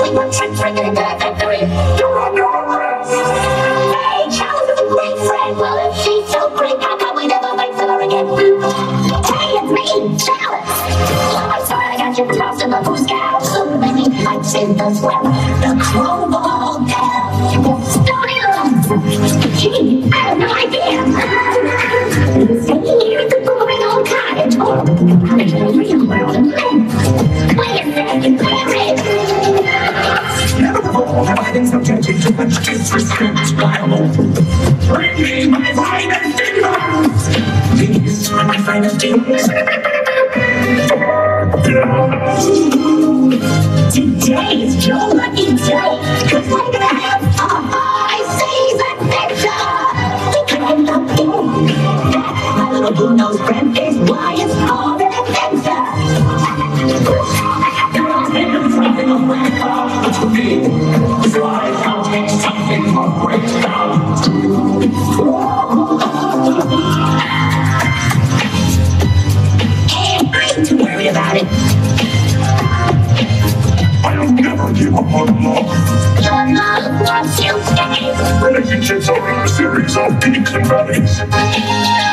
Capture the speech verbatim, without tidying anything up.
doing one trick freaking into that victory. You're on your arrest. Hey, Charles is a great friend. Well, if she's so great, how come we never wait for her again? Hey, it's me, Chalice. I'm sorry I got you tossed in the goose cow. So many lights in the swell. The crowbar down. Gee, I have no idea. Staying here at the boring old cottage, or the cottage in the real world of men. Wait a second, Larry. Never before have I been subjected to much disrespect, liable. Bring me my finest demons. These are my finest demons. Today is your lucky day, cause we're gonna have a high seas adventure. We climb up in my little blue-nosed friend is why it's called an adventure. You're not taking something of great power to me, so I shall take something of great power. Can't wait to worry about it. I'll never give up on love. Your love wants you stay. Relationships are a series of peaks and valleys.